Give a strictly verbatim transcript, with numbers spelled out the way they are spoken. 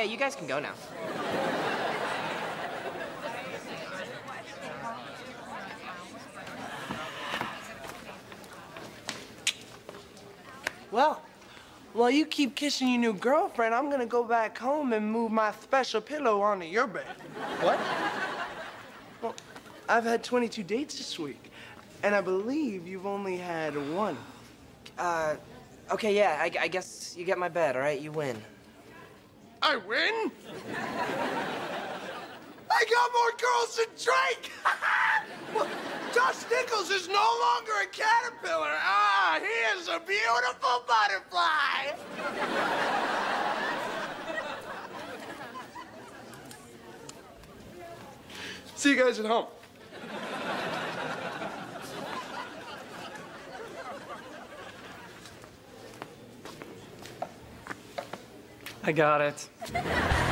you guys can go now. Well, while you keep kissing your new girlfriend, I'm gonna go back home and move my special pillow onto your bed. What? Well, I've had twenty-two dates this week, and I believe you've only had one. Uh, okay, yeah, I, I guess you get my bed, all right? You win. I win? I got more girls than Drake! Well, Josh Nichols is no longer a caterpillar. Ah, he is a beautiful butterfly. See you guys at home. I got it.